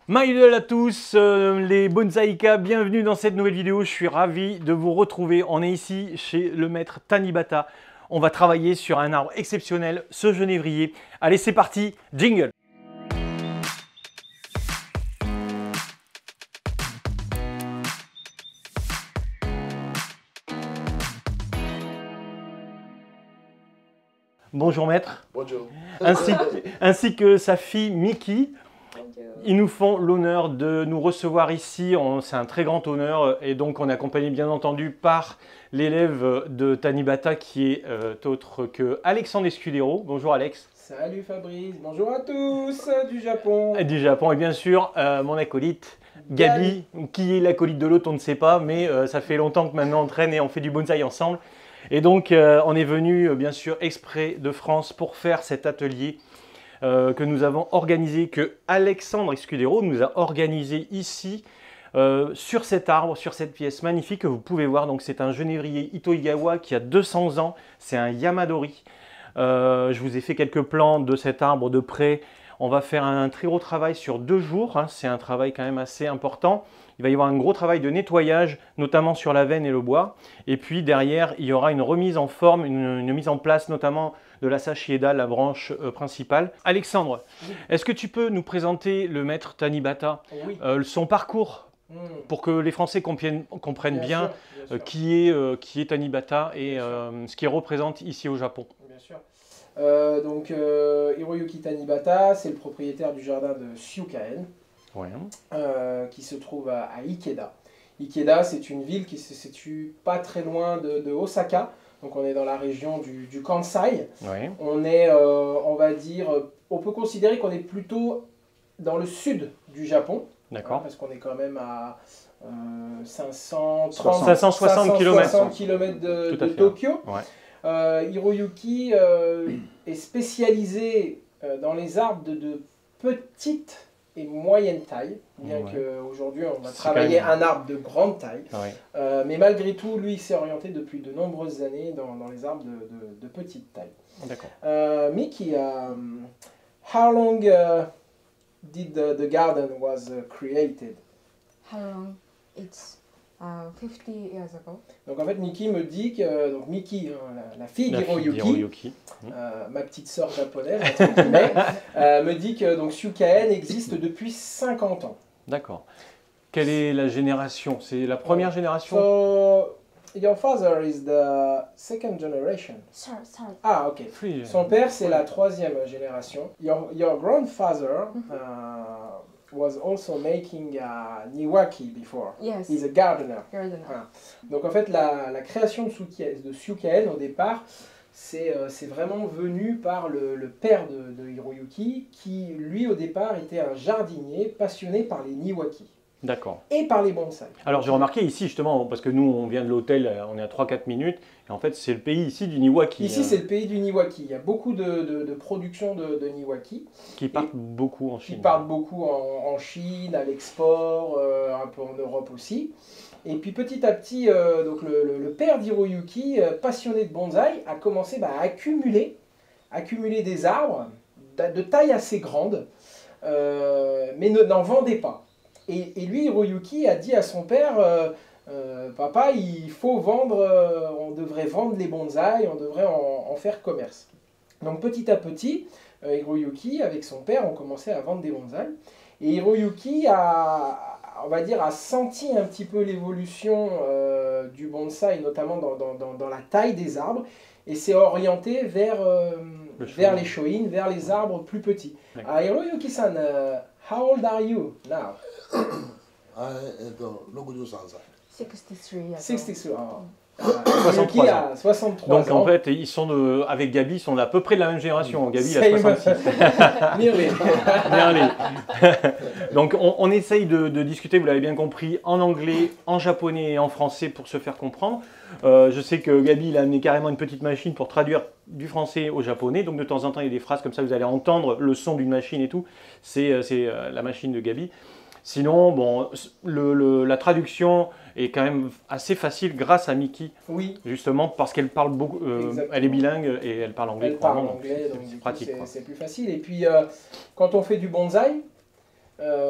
Maïdel à tous, les bonsaïkas, bienvenue dans cette nouvelle vidéo. Je suis ravi de vous retrouver. On est ici chez le maître Tanibata. On va travailler sur un arbre exceptionnel, ce genévrier. Allez, c'est parti, jingle! Bonjour maître. Bonjour. Ainsi que sa fille Miki. Ils nous font l'honneur de nous recevoir ici, c'est un très grand honneur et donc on est accompagné bien entendu par l'élève de Tanibata qui est autre que Alexandre Escudero. Bonjour Alex. Salut Fabrice, bonjour à tous du Japon. Du Japon et bien sûr mon acolyte Gabi, qui est l'acolyte de l'autre on ne sait pas, mais ça fait longtemps que maintenant on traîne et on fait du bonsaï ensemble. Et donc on est venu bien sûr exprès de France pour faire cet atelier que nous avons organisé, que Alexandre Escudero nous a organisé ici sur cet arbre, sur cette pièce magnifique que vous pouvez voir. Donc c'est un genévrier Ito-Igawa qui a 200 ans, c'est un Yamadori. Je vous ai fait quelques plans de cet arbre de près. On va faire un très gros travail sur 2 jours, hein. C'est un travail quand même assez important. Il va y avoir un gros travail de nettoyage, notamment sur la veine et le bois. Et puis derrière, il y aura une remise en forme, une mise en place notamment de la sachieda, la branche principale. Alexandre, est-ce que tu peux nous présenter le maître Tanibata, son parcours, pour que les Français comprennent bien qui est Tanibata et ce qu'il représente ici au Japon? Bien sûr. Hiroyuki Tanibata, c'est le propriétaire du jardin de Syukaen, qui se trouve à Ikeda. Ikeda, c'est une ville qui se situe pas très loin de Osaka. Donc on est dans la région du Kansai. On est, on va dire, on peut considérer qu'on est plutôt dans le sud du Japon. D'accord. Parce qu'on est quand même à 560 km de Tokyo. Hiroyuki est spécialisé dans les arbres de petite et moyenne taille, bien qu'aujourd'hui on va travailler un arbre de grande taille. Mais malgré tout, lui, il s'est orienté depuis de nombreuses années dans les arbres de petite taille. D'accord. Miki, how long did the garden was created? How long? It's 50 years ago. Donc en fait, Miki me dit que Miki, la fille d'Hiroyuki, ma petite sœur japonaise, entre guillemets, me dit que donc Syukaen existe depuis 50 ans. D'accord. Quelle est la génération? C'est la première génération? So, your father is the second generation. Sorry. Ah, ok. Son père, c'est la 3e génération. Your grandfather was also making niwaki before. Yes. He's a gardener. Voilà. Donc en fait, la création de Syukaen, au départ, c'est vraiment venu par le père de Hiroyuki, qui lui, au départ, était un jardinier passionné par les niwaki. D'accord. Et par les bonsaïs. Alors j'ai remarqué ici justement, parce que nous on vient de l'hôtel, on est à 3-4 minutes, et en fait c'est le pays ici du niwaki. Ici c'est le pays du niwaki, il y a beaucoup de production de niwaki. Qui partent beaucoup en Chine. Qui partent beaucoup en Chine, à l'export, un peu en Europe aussi. Et puis petit à petit, donc le père d'Hiroyuki, passionné de bonsaï, a commencé à accumuler des arbres de taille assez grande, mais n'en vendait pas. Et lui, Hiroyuki, a dit à son père, papa, il faut vendre, on devrait vendre les bonsaïs, on devrait en faire commerce. Donc petit à petit, Hiroyuki, avec son père, ont commencé à vendre des bonsaïs. Et Hiroyuki on va dire, a senti un petit peu l'évolution du bonsaï, notamment dans la taille des arbres, et s'est orienté vers les shoin, vers les arbres plus petits. Hiroyuki-san, how old are you now? 63 years 63. 63 ans. A 63 Donc ans. en fait, ils sont avec Gabi, ils sont à peu près de la même génération. Gabi, il a 66. Donc on essaye de discuter, vous l'avez bien compris, en anglais, en japonais et en français pour se faire comprendre. Je sais que Gabi, il a amené carrément une petite machine pour traduire du français au japonais. Donc de temps en temps, il y a des phrases comme ça, vous allez entendre le son d'une machine et tout. C'est la machine de Gabi. Sinon, bon, la traduction est quand même assez facile grâce à Miki. Oui. Justement parce qu'elle parle beaucoup, elle est bilingue et elle parle anglais. Elle parle anglais, donc c'est pratique. C'est plus facile. Et puis, quand on fait du bonsaï, en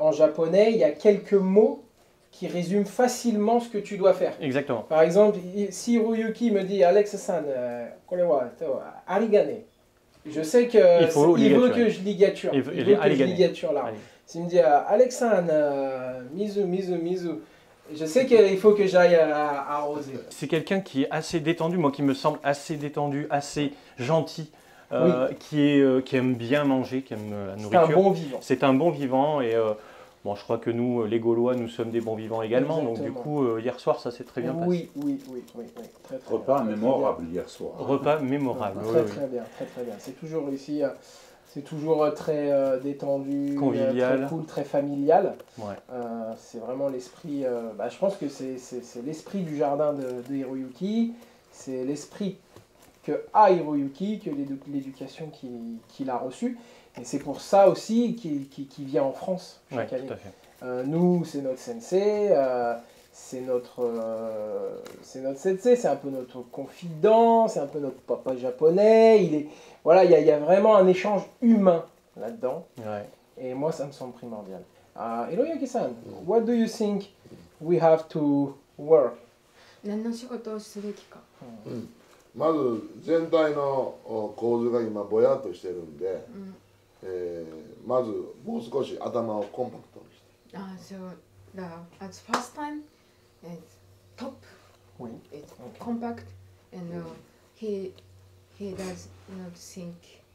en japonais, il y a quelques mots qui résument facilement ce que tu dois faire. Exactement. Par exemple, si Hiroyuki me dit Alex-san, korewa, arigane. Je sais qu'il veut que je ligature. Il veut que je ligature là. S'il me dit Alex-san, mizu. Je sais qu'il faut que j'aille arroser. C'est quelqu'un qui est assez détendu, moi qui me semble assez détendu, assez gentil, qui aime bien manger, qui aime la nourriture. C'est un bon vivant. C'est un bon vivant et bon, je crois que nous, les Gaulois, nous sommes des bons vivants également. Exactement. Donc du coup, hier soir, ça s'est très bien passé. Oui. Très, Repas bien. mémorable hier soir. Repas mémorable. Très bien. C'est toujours ici, c'est toujours très détendu, convivial, très cool, très familial. Ouais. C'est vraiment l'esprit. Je pense que c'est l'esprit du jardin de Hiroyuki. C'est l'esprit que a Hiroyuki, que l'éducation qu'il a reçue. Et c'est pour ça aussi qu'il vient en France chaque année. Tout à fait. Nous, c'est notre sensei, c'est notre sensei, c'est un peu notre confident, c'est un peu notre papa japonais. Il y a vraiment un échange humain là-dedans. Ouais. Et moi, ça me semble primordial. Hiroyuki-san, what do you think we have to work? 何の仕事をすべきか。 まず全体の構図が今ぼやっとしてるんで、まずもう少し頭をコンパクトにして。 So at first time, top Oui. is compact, and he does not think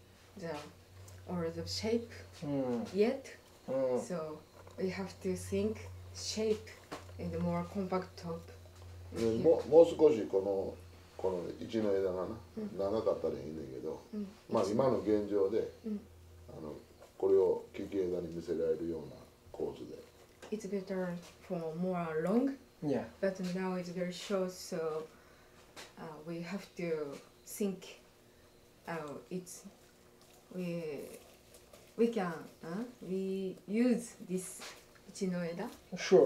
the shape yet. So we have to think shape and more compact top. もう少しこの一の枝が長かったらいいんだけど、まあ今の現状で、これを利き枝に見せられるような構図で。 It's better for more long, Yeah. but now it's very short, so we have to think. We can we use this ichinoeda Sure.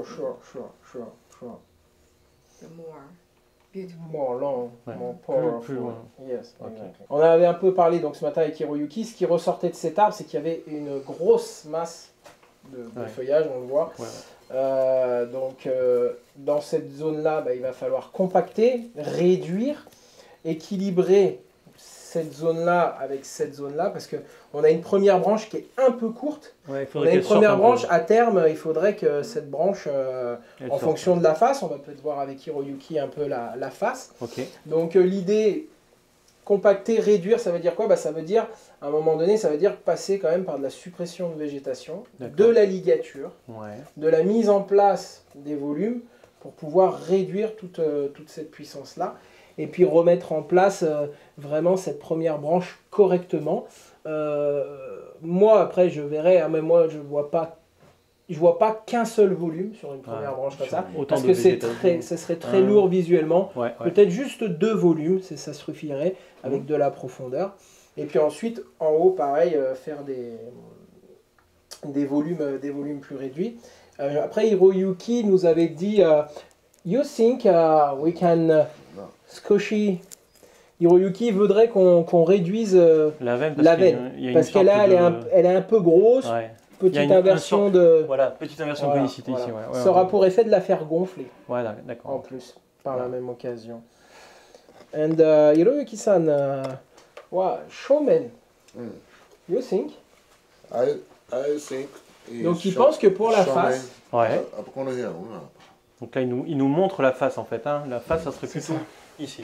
the more beautiful. More long, Ouais. more Plus powerful. loin. Yes, Ok. exactly. On avait un peu parlé donc ce matin avec Hiroyuki. Ce qui ressortait de cet arbre, c'est qu'il y avait une grosse masse de feuillage, on le voit. Ouais. Donc dans cette zone-là, il va falloir compacter, réduire, équilibrer cette zone-là avec cette zone-là, parce qu'on a une première branche qui est un peu courte. Ouais, il On faudrait a une qu'elle sorte première un peu. branche, à terme, il faudrait que cette branche, Elle en sorte. fonction de la face, on va peut-être voir avec Hiroyuki un peu la face. Ok. Donc l'idée, compacter, réduire, ça veut dire quoi? Ça veut dire, à un moment donné, ça veut dire passer quand même par de la suppression de végétation, D'accord. de la ligature, Ouais. de la mise en place des volumes pour pouvoir réduire toute cette puissance-là et puis remettre en place vraiment cette première branche correctement. Moi, après, je verrai, mais moi, je vois pas qu'un seul volume sur une première branche comme ça, Autant parce de que végétation. ce serait très lourd visuellement. Ouais. Peut-être juste 2 volumes, ça suffirait avec de la profondeur. Et puis ensuite, en haut, pareil, faire des volumes plus réduits. Après, Hiroyuki nous avait dit You think we can squishy. Hiroyuki voudrait qu'on réduise La veine, parce qu'elle elle est un peu grosse. Ouais. Petite Il y a inversion de. Voilà, petite inversion Voilà, conicité voilà. ici. Ouais. Ça aura pour effet de la faire gonfler Voilà, en d'accord. plus, par la même occasion. And Hiroyuki-san, showman, you think? I think Donc il pense que pour la face, Ouais. この辺やろうな。 Donc là, il nous montre la face en fait. Hein. La face, ça serait C'est plutôt ça. ici.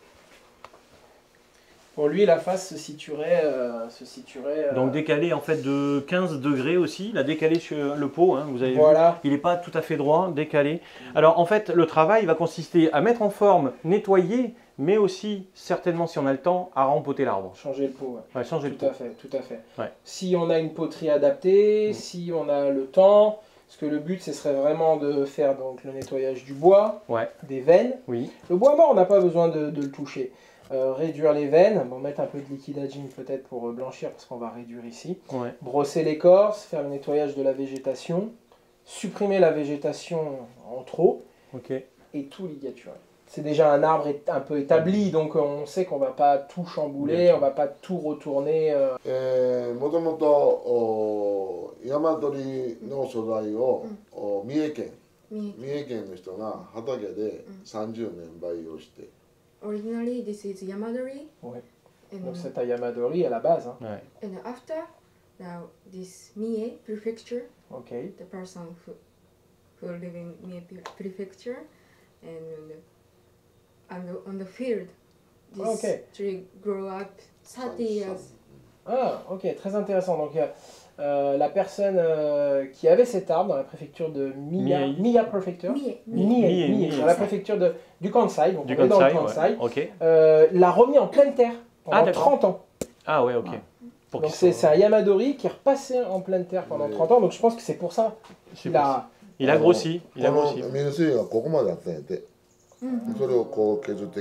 pour lui la face se situerait. Donc décalé en fait de 15 degrés aussi. Il a décalé sur le pot, hein, vous avez vu. Voilà. Il n'est pas tout à fait droit, décalé. Alors en fait, le travail va consister à mettre en forme, nettoyer, mais aussi, certainement si on a le temps, à rempoter l'arbre. Changer le pot. Ouais. Ouais, changer le Tout pot. à fait. Ouais. Si on a une poterie adaptée, si on a le temps, parce que le but ce serait vraiment de faire donc le nettoyage du bois, Ouais, des veines. oui. Le bois mort, on n'a pas besoin de le toucher. Réduire les veines, bon, mettre un peu de liquide agine peut-être pour blanchir parce qu'on va réduire ici. Ouais. Brosser l'écorce, faire le nettoyage de la végétation, supprimer la végétation en trop Ok. et tout ligaturer. c'est déjà un arbre un peu établi, donc on sait qu'on va pas tout chambouler, on va pas tout retourner. もともとヤマトリの素材を、三重県の人が畑で30年培養して、 Originally, this is Yamadori. Ouais. And, Donc c'est à Yamadori à la base. Hein. Ouais. and after, now this Mie prefecture, Ok. the person who live in Mie prefecture, and on the field, this Okay. tree grow up 30 years. Ah, ok, très intéressant. Donc la personne qui avait cet arbre dans la préfecture de Mie Prefecture, Mie. dans la préfecture du Kansai, donc Du on est dans le Kansai, Kansai, ok. l'a remis en pleine terre pendant d'accord. 30 ans. Ah ouais, ok. Voilà. Pour Donc qu'il c'est un Yamadori qui est repassé en pleine terre pendant 30 ans, donc je pense que c'est pour ça qu'il a... Il a grossi. この水水がここまであったんやて、それをこう削って。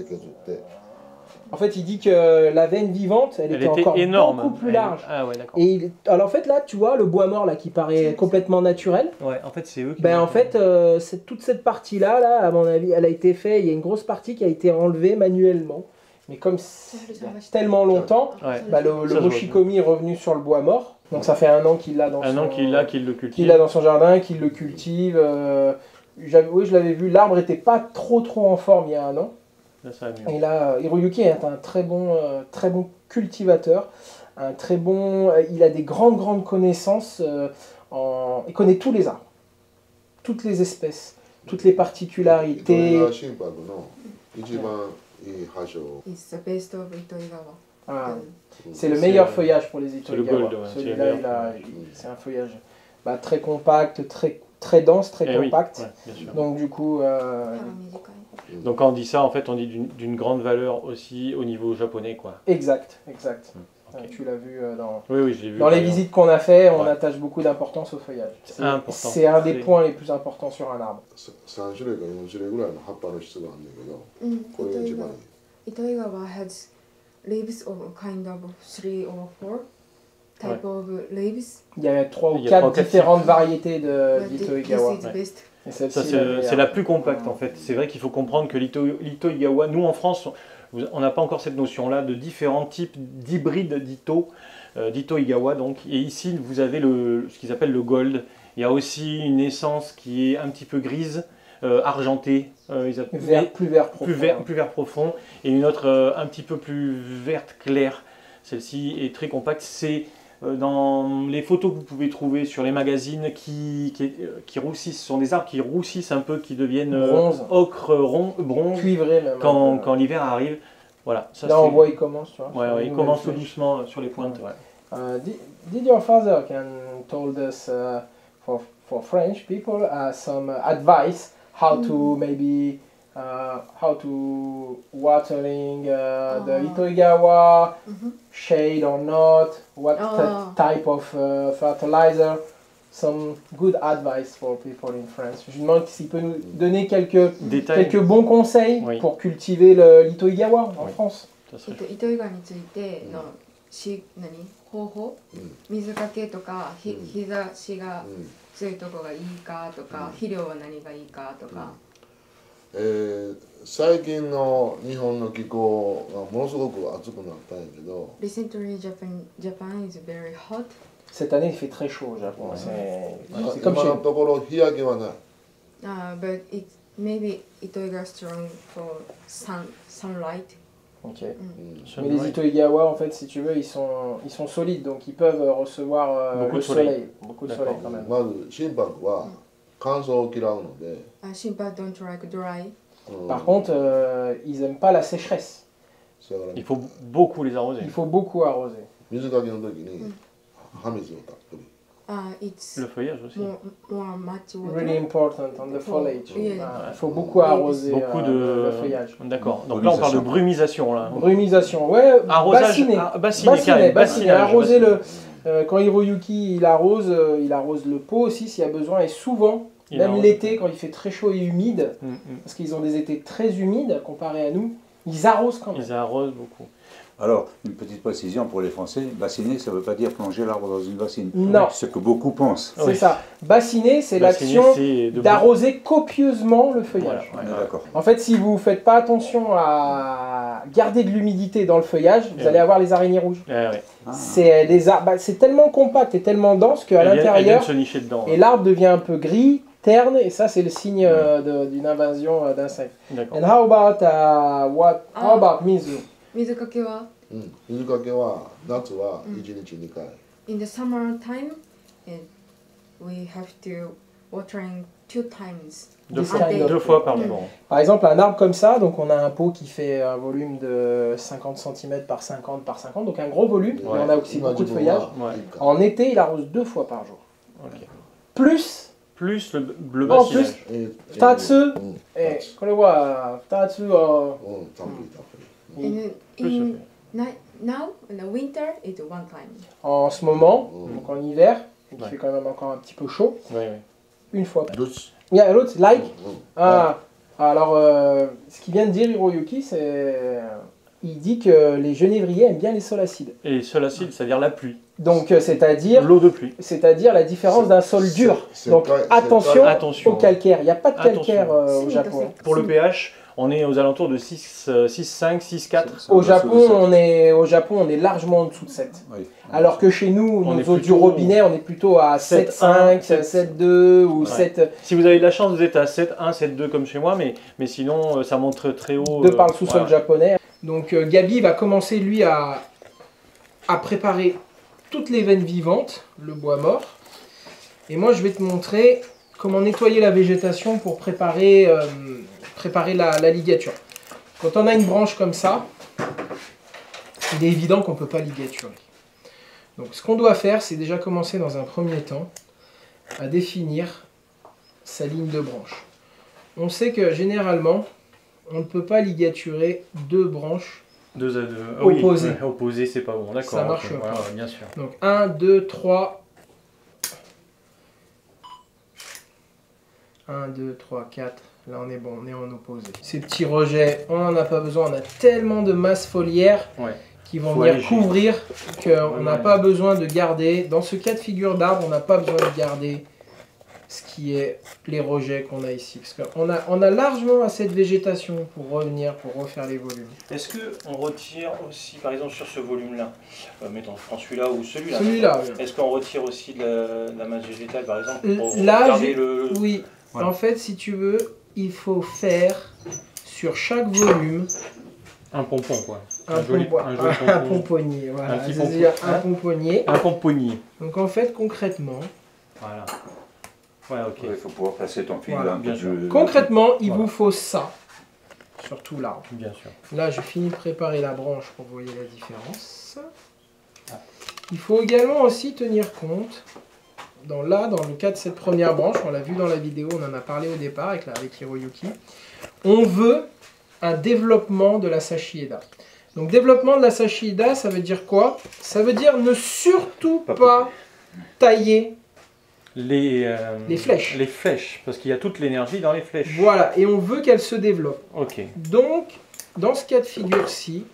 En fait, il dit que la veine vivante, elle était encore énorme. beaucoup plus large. Ah ouais, d'accord. Et alors en fait là, tu vois le bois mort là qui paraît complètement naturel. Ouais, en fait c'est eux qui. Ben en fait, toute cette partie là, à mon avis, elle a été faite. Il y a une grosse partie qui a été enlevée manuellement. Mais comme il y a tellement longtemps, Ouais. bah, le moshikomi est revenu sur le bois mort. Donc ça fait 1 an qu'il l'a dans qu'il le cultive. qu'il l'a dans son jardin, qu'il le cultive. Oui, je l'avais vu. L'arbre était pas trop en forme il y a 1 an. Là, ça va mieux. Et là, Hiroyuki est un très bon cultivateur, il a des grandes connaissances, il connaît tous les arbres, toutes les espèces, toutes les particularités. It's the best of Itoigawa. Ah, c'est le meilleur feuillage pour les C'est le Itoigawa. gold, ouais, Celui-là, c'est un feuillage très compact, très dense, très Eh oui, compact. ouais, bien sûr. Donc du coup, Donc quand on dit ça, en fait, on dit d'une grande valeur aussi au niveau japonais, quoi. exact. Ok. Tu l'as vu dans... Oui, j'ai vu. Dans les visites qu'on a fait, on Ouais. attache beaucoup d'importance au feuillage. important. C'est un des points les plus importants sur un arbre. 3種類か4種類ぐらいの葉っぱの質があるんだけど、これが一番いい。 Itoigawa has leaves of kind of 3 or 4 type of leaves. Il y a 3 ou Il y a 4 trois ou quatre différentes variétés But d'Itoigawa. this is the best. Et celle-ci, Ça, elle est c'est la plus compacte, en fait. C'est vrai qu'il faut comprendre que l'Itoigawa, nous en France, on n'a pas encore cette notion-là de différents types d'hybrides d'Itoigawa. Donc, et ici, vous avez ce qu'ils appellent le gold. Il y a aussi une essence qui est un petit peu grise, argentée, plus vert profond. plus vert profond, et une autre un petit peu plus verte claire. Celle-ci est très compacte. C'est dans les photos que vous pouvez trouver sur les magazines qui roussissent, ce sont des arbres qui roussissent un peu, qui deviennent ocre, bronze, cuivré même. quand l'hiver arrive. Voilà, ça, là on voit il commence, tu vois. Ouais, il commence tout doucement sur les pointes. Ouais. Did your father can told us for French people some advice how to maybe how to watering the Itoigawa, shade or not, what type of fertilizer, some good advice for people in France. Je lui demande s'il peut nous donner quelques bons conseils pour cultiver l'Itoigawa en France. 糸魚川についての方法、水かけとか日差しが強いとこがいいかとか、肥料は何がいいかとか。 最近の日本の気候がものすごく暑くなったんやけど。 Recently, Japan is very hot. Cette année, il fait très chaud au Japon. C'est comme今のところ日焼けはない。 But maybe Itoigawa strong for sunlight. Ok. Mais les Itoigawa, en fait, si tu veux, ils sont solides, donc ils peuvent recevoir beaucoup le de soleil. Beaucoup de soleil quand même. まず心拍は乾燥を嫌うので。 Shimpa don't like dry. Par contre, ils n'aiment pas la sécheresse. Il faut beaucoup les arroser. Il faut beaucoup arroser. 水かけの時に葉水をたっぷり。 It's le feuillage aussi. More much water. Really important on the foliage. Yeah. Il faut beaucoup arroser beaucoup le feuillage. D'accord. Donc là, on parle de brumisation. Là. Brumisation, ouais. Arrosage, bassiner. Arroser quand Hiroyuki il arrose le pot aussi s'il y a besoin, et souvent, même l'été, quand il fait très chaud et humide, parce qu'ils ont des étés très humides comparés à nous, ils arrosent quand même. Ils arrosent beaucoup. Alors, une petite précision pour les Français, bassiner, ça ne veut pas dire plonger l'arbre dans une bassine. Non. Ce que beaucoup pensent. C'est Oui. ça. Bassiner, c'est Bassiner, l'action c'est de- d'arroser copieusement le feuillage. Voilà, On est d'accord. En fait, si vous ne faites pas attention à garder de l'humidité dans le feuillage, vous allez avoir les araignées rouges. Ouais. Ah. C'est tellement compact et tellement dense qu'à Elles viennent l'intérieur, se nicher dedans. et l'arbre devient un peu gris, terne, et ça, c'est le signe d'une invasion d'insectes. D'accord. And how about Mizu? 水かけは水かけは夏は1日2回、 in the summer time we have to watering 2 times. Deux This fois, kind of- 2 fois par jour. Par exemple, un arbre comme ça, donc on a un pot qui fait un volume de 50 cm par 50 par 50, donc un gros volume, mais on a aussi 今 beaucoup 自 de 分は feuillage. 1回、 En été, il arrose 2 fois par jour. Ok. Plus, Plus le En bassinage. 2つ、 うんこれは2つをうんたっぷりたっぷり、 And Plus in now in the winter it's 1 time. en ce moment, Mm. donc en hiver, il Ouais. fait quand même encore un petit peu chaud, Ouais. une fois. どっち Il y a l'autre, like. うん Ah, alors, ce qu'il vient de dire Hiroyuki, c'est. Il dit que les genévriers aiment bien les sols acides. Et sol acide, c'est-à-dire la pluie. Donc, c'est-à-dire la différence d'un sol dur. c'est Donc, pas- c'est attention pas- Attention. au calcaire. Il n'y a pas de Attention. calcaire au Si, Japon. attention. Pour le pH, on est aux alentours de 6,5, 6,4. Au Japon, on est largement en dessous de 7. Oui. Alors que chez nous, On nos est eaux du plutôt robinet, on est plutôt à 7,5, 7,2 ou Ouais. 7 Si vous avez de la chance, vous êtes à 7,1, 7,2 comme chez moi, mais sinon, ça monte très haut. de par le sous-sol voilà. japonais. Donc Gabi va commencer lui à préparer toutes les veines vivantes, le bois mort. Et moi je vais te montrer comment nettoyer la végétation pour préparer la ligature. Quand on a une branche comme ça, il est évident qu'on ne peut pas ligaturer. Donc ce qu'on doit faire, c'est déjà commencer dans un premier temps à définir sa ligne de branche. On sait que généralement, on ne peut pas ligaturer 2 branches. 2 à 2. Opposé. Oui, opposé, c'est pas bon. D'accord. Ça marche ok, pas. voilà, bien sûr. Donc 1, 2, 3. 1, 2, 3, 4. Là on est bon, on est en opposé. Ces petits rejets, on n'en a pas besoin. On a tellement de masse foliaire Ouais. qui vont Faut venir alléger. couvrir qu'on n'a ouais. pas besoin de garder. Dans ce cas de figure d'arbre, on n'a pas besoin de garder ce qui est les rejets qu'on a ici. Parce qu'on a largement assez de végétation pour revenir, pour refaire les volumes. Est-ce qu'on retire aussi, par exemple, sur ce volume-là, mettons, je prends celui-là ou celui-là. Celui-là, oui. Est-ce qu'on retire aussi de la masse végétale, par exemple, pour Là, garder le... Oui, Voilà. en fait, si tu veux, il faut faire sur chaque volume Un pompon, quoi. un joli pompon. pomponnier. Voilà, Un petit c'est-à-dire pompon. un pomponnier. Un pomponnier. Donc en fait, concrètement, Voilà. Ouais, ok. Il faut pouvoir placer ton fil Voilà, un peu bien sûr. plus- concrètement, il Voilà. vous faut ça sur tout l'arbre. Bien sûr. Là, je finis de préparer la branche pour voir la différence. Il faut également aussi tenir compte, dans le cas de cette première branche, on l'a vu dans la vidéo, on en a parlé au départ avec Hiroyuki, on veut un développement de la Sachieda. Donc développement de la Sachieda, ça veut dire quoi? Ça veut dire ne surtout pas tailler. Les flèches. Les flèches, parce qu'il y a toute l'énergie dans les flèches. Voilà, et on veut qu'elle se développe. Ok. Donc, dans ce cas de figure-ci,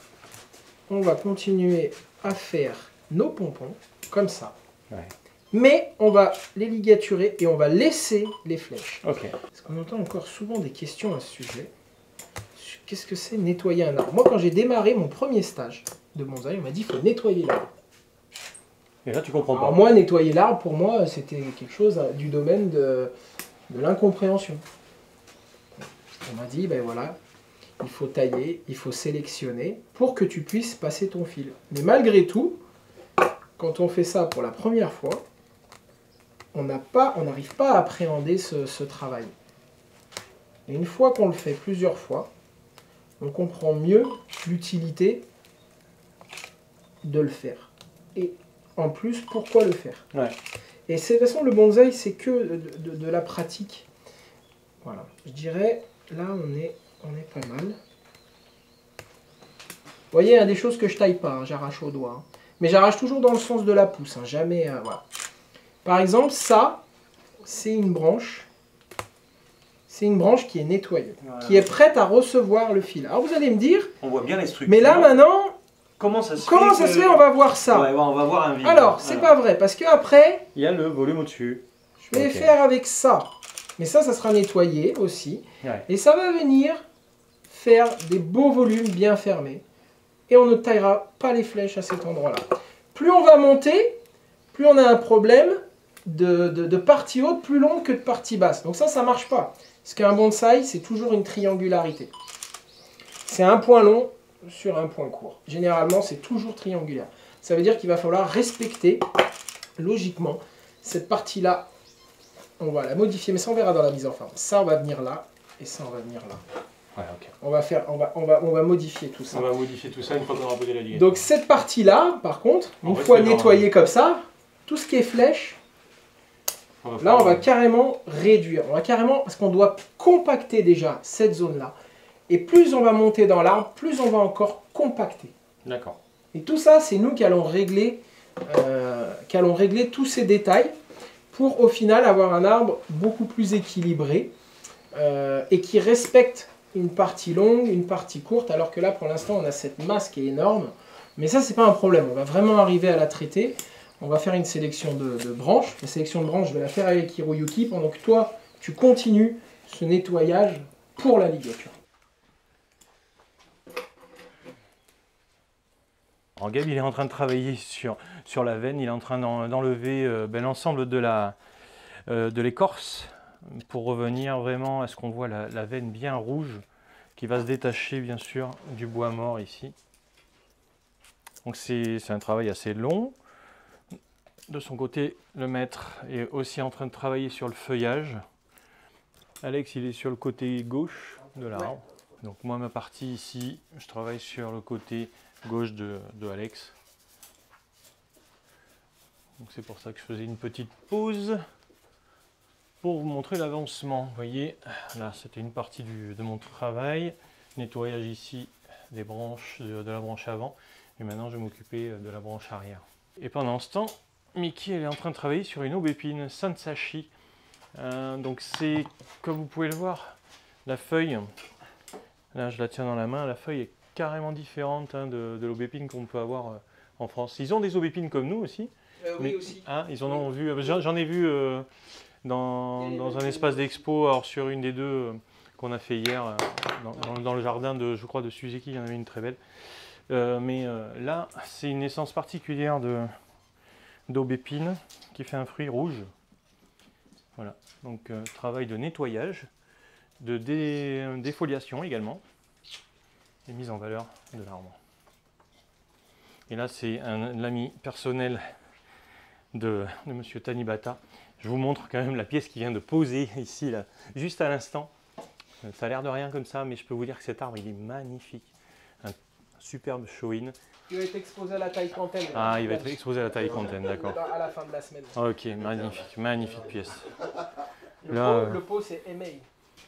on va continuer à faire nos pompons, comme ça. Ouais. Mais on va les ligaturer et on va laisser les flèches. Ok. Parce qu'on entend encore souvent des questions à ce sujet. Qu'est-ce que c'est nettoyer un arbre? Moi, quand j'ai démarré mon premier stage de bonsaï, on m'a dit qu'il faut nettoyer l'arbre. Et là, tu comprends Alors pas. moi, nettoyer l'arbre, pour moi, c'était quelque chose du domaine de l'incompréhension. On m'a dit, ben voilà, il faut tailler, il faut sélectionner pour que tu puisses passer ton fil. Mais malgré tout, quand on fait ça pour la première fois, on n'arrive pas à appréhender ce travail. Et une fois qu'on le fait plusieurs fois, on comprend mieux l'utilité de le faire. Et en plus, pourquoi le faire? Ouais. Et de toute façon, le bonsaï, c'est que de la pratique. Voilà. Je dirais, là, on est pas mal. Vous voyez, il y a des choses que je taille pas, hein, j'arrache au doigt. Hein. Mais j'arrache toujours dans le sens de la pousse, hein, jamais... voilà. Par exemple, ça, c'est une branche. C'est une branche qui est nettoyée, Voilà. qui est prête à recevoir le fil. Alors vous allez me dire, On voit bien les structures. mais là maintenant, comment ça se fait Comment ça se fait? On va voir ça. Ouais, on va voir un vide. Alors, c'est pas vrai, parce que après, il y a le volume au-dessus. je vais faire avec ça. Mais ça sera nettoyé aussi. Ouais. Et ça va venir faire des beaux volumes bien fermés. Et on ne taillera pas les flèches à cet endroit-là. Plus on va monter, plus on a un problème de partie haute plus longue que de partie basse. Donc ça marche pas. Parce qu'un bonsaï, c'est toujours une triangularité. C'est un point long sur un point court. Généralement, c'est toujours triangulaire. Ça veut dire qu'il va falloir respecter, logiquement, cette partie-là. On va la modifier, mais ça on verra dans la mise en forme. Ça, on va venir là, et ça, on va venir là. Ouais, ok. On va modifier tout ça. On va modifier tout ça une fois qu'on aura posé la ligne. Donc cette partie-là, par contre, une fois nettoyée comme ça, tout ce qui est flèche, là on va carrément réduire. On va carrément, parce qu'on doit compacter déjà cette zone-là. Et plus on va monter dans l'arbre, plus on va encore compacter. D'accord. Et tout ça, c'est nous qui allons régler tous ces détails pour au final avoir un arbre beaucoup plus équilibré et qui respecte une partie longue, une partie courte, alors que là pour l'instant on a cette masse qui est énorme. Mais ça c'est pas un problème, on va vraiment arriver à la traiter. On va faire une sélection de branches. La sélection de branches, je vais la faire avec Hiroyuki pendant que toi tu continues ce nettoyage pour la ligature. Alors Gab, il est en train de travailler sur la veine, il est en train d'enlever l'ensemble de l'écorce pour revenir vraiment à ce qu'on voit la veine bien rouge qui va se détacher bien sûr du bois mort ici. Donc c'est un travail assez long. De son côté, le maître est aussi en train de travailler sur le feuillage. Alex, il est sur le côté gauche de l'arbre. Donc moi, ma partie ici, je travaille sur le côté gauche de Alex. Donc c'est pour ça que je faisais une petite pause pour vous montrer l'avancement. Vous voyez, là c'était une partie de mon travail. Nettoyage ici des branches, de la branche avant. Et maintenant je vais m'occuper de la branche arrière. Et pendant ce temps, Miki elle est en train de travailler sur une aubépine Sansashi. Donc c'est, comme vous pouvez le voir, la feuille, là je la tiens dans la main, la feuille est carrément différente de l'aubépine qu'on peut avoir en France. Ils ont des aubépines comme nous aussi. Oui, aussi. Hein, ils en ont vu, j'en ai vu dans un espace d'expo, alors sur une des deux qu'on a fait hier, dans le jardin de, je crois, de Suzeki, il y en avait une très belle. Là, c'est une naissance particulière d'aubépine qui fait un fruit rouge. Voilà, donc travail de nettoyage, de défoliation également, et mise en valeur de l'arbre. Et là, c'est l'ami personnel de Monsieur Tanibata. Je vous montre quand même la pièce qui vient de poser ici, là, juste à l'instant. Ça a l'air de rien comme ça, mais je peux vous dire que cet arbre, il est magnifique. Un superbe show-in. Il va être exposé à la taille Kanten. Ah, il va être exposé à la taille Kanten, d'accord. À la fin de la semaine. Ok, magnifique, magnifique pièce. Le pot, c'est Emei.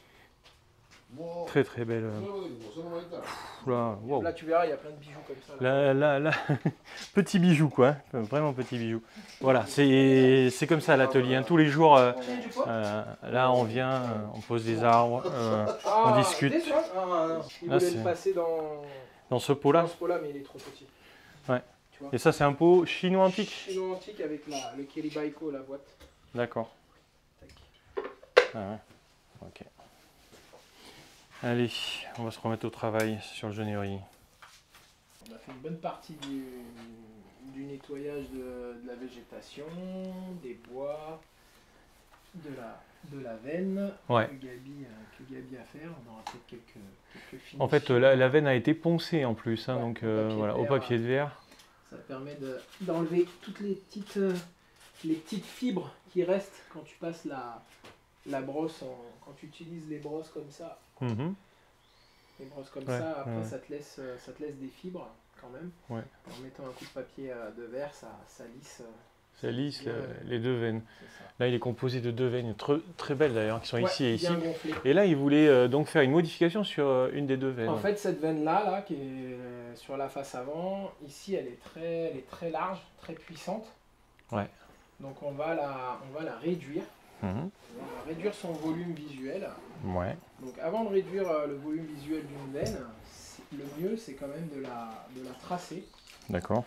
Très très belle. Là, wow. Là, tu verras, il y a plein de bijoux comme ça. Là. Petit bijou quoi, vraiment petit bijou. Voilà, c'est comme ça l'atelier, hein. Tous les jours, là on vient, on pose des arbres, on discute. Il voulait le passer dans ce pot-là. Dans ce pot-là, mais il est trop petit. Ouais. Et ça c'est un pot chinois antique. Chinois antique avec le Kiribaiko, la boîte. D'accord. Ah ouais, ok. Allez, on va se remettre au travail sur le genérique. On a fait une bonne partie du nettoyage de la végétation, des bois, de la veine ouais. que Gabi a fait. On aura peut-être quelques finitions. En fait, la veine a été poncée en plus, hein, donc voilà, au papier de verre. Ça permet d'enlever toutes les petites fibres qui restent quand tu passes la brosse, quand tu utilises les brosses comme ça. Les brosses comme ça, après ça te laisse des fibres quand même. Ouais. En mettant un coup de papier de verre, ça lisse. Ça lisse les deux veines. Là, il est composé de deux veines très belles d'ailleurs, qui sont ici et ici. Gonflées. Et là, il voulait donc faire une modification sur une des deux veines. En fait, cette veine-là, qui est sur la face avant, ici, elle est très large, très puissante. Ouais. Donc on va la réduire. On va réduire son volume visuel. Ouais. Donc avant de réduire le volume visuel d'une veine, c'est le mieux, c'est quand même de la tracer D'accord.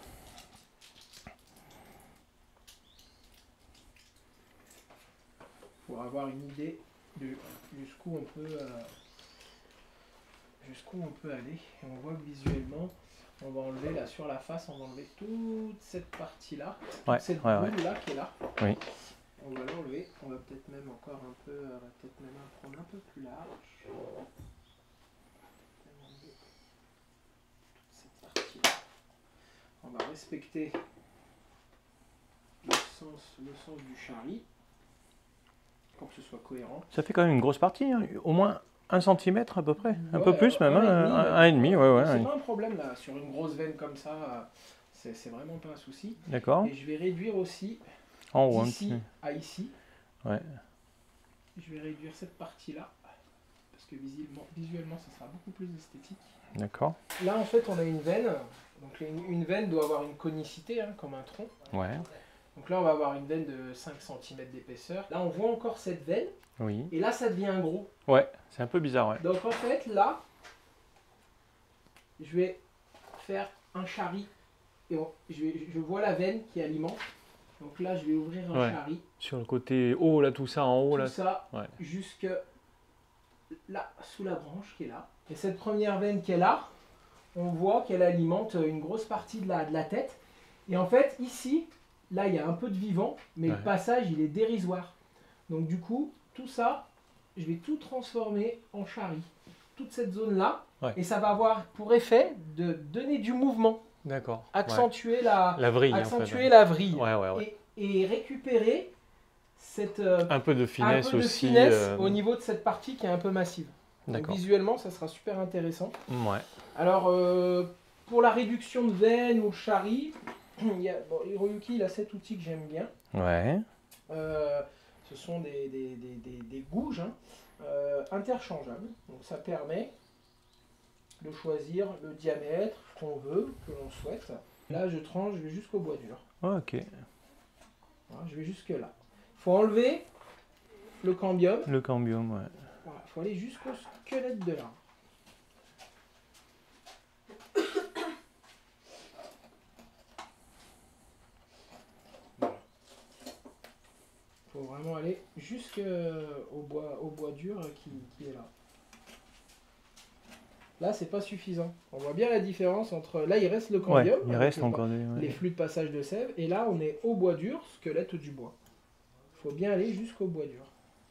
pour avoir une idée de jusqu'où on peut aller. Et on voit que visuellement, on va enlever là sur la face, on va enlever toute cette partie-là, Ouais, cette ouais, boule là qui est là. Oui. On va l'enlever, on va peut-être même encore un peu, on va peut-être même prendre un peu plus large. Enlever toute cette partie-là. On va respecter le sens du chari pour que ce soit cohérent. Ça fait quand même une grosse partie, hein. Au moins 1 centimètre à peu près, un peu Ouais, plus même, un et demi, 1,5, ouais. C'est pas un problème là, sur une grosse veine comme ça, c'est vraiment pas un souci. D'accord. Et je vais réduire aussi En haut un d'ici petit. à ici. Ouais. Je vais réduire cette partie-là, parce que visuellement ça sera beaucoup plus esthétique. D'accord. Là en fait on a une veine, donc une veine doit avoir une conicité, hein, comme un tronc. Ouais. Donc là on va avoir une veine de 5 cm d'épaisseur. Là on voit encore cette veine, Oui. et là ça devient gros. Ouais, c'est un peu bizarre, ouais. Donc en fait là, je vais faire un chari, et je vois la veine qui alimente. Donc là je vais ouvrir un Ouais. chari. Sur le côté haut, là, tout ça en haut, Tout là. ça Ouais. jusque là, sous la branche qui est là. Et cette première veine qui est là, on voit qu'elle alimente une grosse partie de la tête. Et en fait, ici, là, il y a un peu de vivant, mais le Ouais. passage, il est dérisoire. Donc du coup, tout ça, je vais tout transformer en chari. Toute cette zone-là. Ouais. Et ça va avoir pour effet de donner du mouvement, D'accord. accentuer la vrille, accentuer en fait. la vrille. Ouais. Et récupérer cette... Un peu de finesse un peu de aussi. finesse au niveau de cette partie qui est un peu massive. Donc, D'accord. visuellement, ça sera super intéressant. Ouais. Alors, pour la réduction de veine ou le chari, Hiroyuki, il a cet outil que j'aime bien. Ouais. Ce sont des gouges, hein, interchangeables. Donc, ça permet de choisir le diamètre qu'on veut, que l'on souhaite. Là, je tranche, je vais jusqu'au bois dur. Ok. Voilà, je vais jusque là. Il faut enlever le cambium. Le cambium, ouais. Voilà, il faut aller jusqu'au squelette de l'arbre. Voilà. Il faut vraiment aller jusqu'au bois dur qui est là. Là, c'est pas suffisant. On voit bien la différence entre... Là, il reste le cambium. Ouais, il avec reste encore des... les flux de passage de sève. Et là, on est au bois dur, squelette du bois. Il faut bien aller jusqu'au bois dur.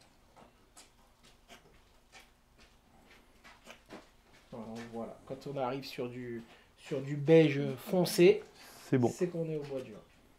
Voilà. Quand on arrive sur du beige foncé, C'est bon. c'est qu'on est au bois dur.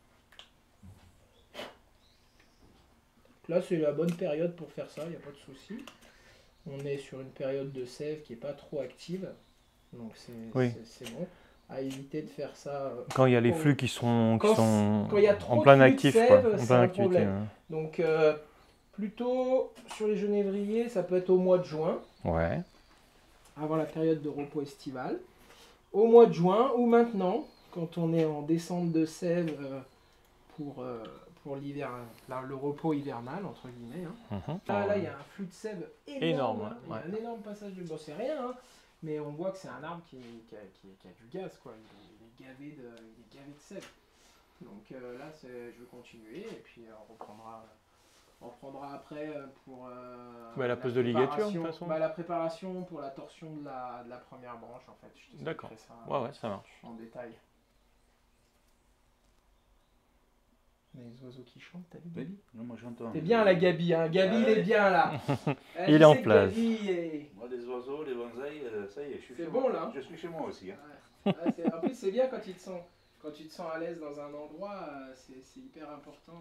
Là, c'est la bonne période pour faire ça, il n'y a pas de souci. On est sur une période de sève qui n'est pas trop active. Donc c'est bon. À éviter de faire ça. Quand il y a les flux qui sont quand il y a trop en plein de flux de actif, sève, quoi. En c'est plein un activité. problème. Donc plutôt sur les genévriers, ça peut être au mois de juin, Ouais. avant la période de repos estival. Au mois de juin ou maintenant, quand on est en descente de sève pour l'hiver, le repos hivernal, entre guillemets. Hein. Mhm. Là, il y a un flux de sève énorme. Énorme, Hein. ouais. Il y a un énorme passage de bois. C'est rien, hein. Mais on voit que c'est un arbre qui a du gaz, quoi. Il est gavé de sève. Donc là, je vais continuer et puis on reprendra après pour La pose de ligature, de toute façon. La préparation pour la torsion de la première branche, en fait. Je D'accord. t'expliquerai ça Ouais, ça marche. en détail. Les oiseaux qui chantent, t'as vu Gabi? Non, moi j'entends. T'es bien là, Gabi, hein. Gabi, il est bien là. Il est en place. Moi, les oiseaux, les bonsaïs, ça y est, je suis C'est chez bon, moi. là. Je suis chez moi aussi. Hein. En plus, c'est bien quand tu te sens à l'aise dans un endroit, c'est hyper important.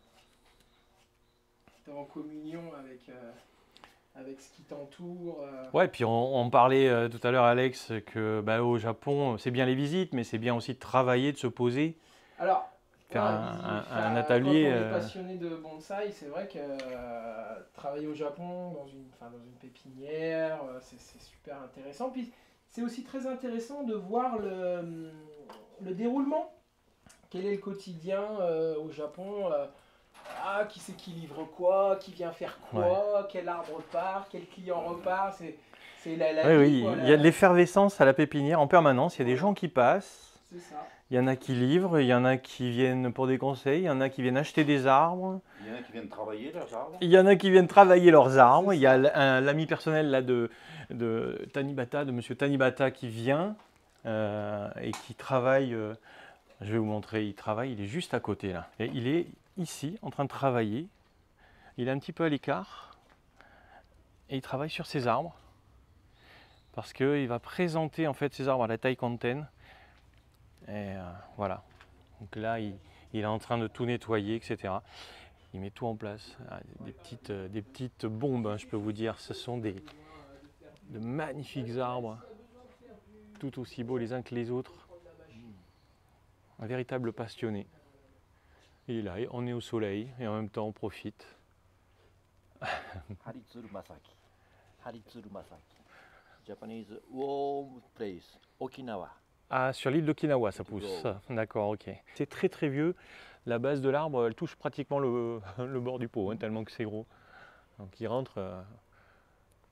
T'es en communion avec ce qui t'entoure. Ouais, puis on parlait tout à l'heure, Alex, que au Japon, c'est bien les visites, mais c'est bien aussi de travailler, de se poser. Alors, Faire un atelier. Quand on est passionné de bonsaï, c'est vrai que travailler au Japon, dans une pépinière, c'est super intéressant. Puis c'est aussi très intéressant de voir le déroulement. Quel est le quotidien au Japon qui c'est qui livre quoi, qui vient faire quoi, quel arbre repart, quel client repart. C'est la Oui, vie, oui, quoi, il y a de l'effervescence à la pépinière en permanence. Il y a des gens qui passent, C'est ça. il y en a qui livrent, il y en a qui viennent pour des conseils, il y en a qui viennent acheter des arbres, Il y en a qui viennent travailler leurs arbres. il y en a qui viennent travailler leurs arbres. C'est Il y a l'ami personnel là, de Tanibata, de monsieur Tanibata qui vient et qui travaille. Je vais vous montrer, il travaille, il est juste à côté là. Et il est ici en train de travailler. Il est un petit peu à l'écart et il travaille sur ses arbres parce qu'il va présenter en fait ses arbres à la taille Kanten. Et voilà. Donc là, il est en train de tout nettoyer, etc. Il met tout en place. Ah, des petites bombes, hein, je peux vous dire. Ce sont de magnifiques arbres, tout aussi beaux les uns que les autres. Un véritable passionné. Et là, on est au soleil et en même temps on profite. Haritsuru Masaki. Haritsuru Masaki. Japanese warm place. Okinawa. Ah, sur l'île d'Okinawa, ça pousse. D'accord, ok. C'est très très vieux. La base de l'arbre, elle touche pratiquement le bord du pot, hein, tellement que c'est gros. Donc il rentre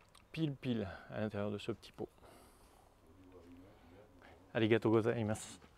pile à l'intérieur de ce petit pot. Arigatou gozaimasu.